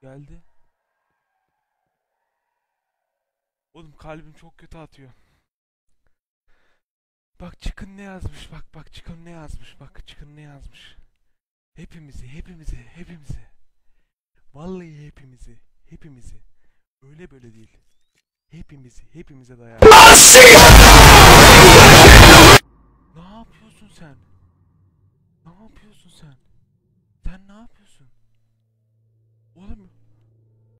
Geldi. Oğlum kalbim çok kötü atıyor. Bak çıkın ne yazmış, bak çıkın ne yazmış, bak çıkın ne yazmış. Hepimizi. Vallahi hepimizi. Öyle böyle değil. Hepimize dayar. Ne yapıyorsun sen? Ne yapıyorsun sen? Sen ne yapıyorsun? Oğlum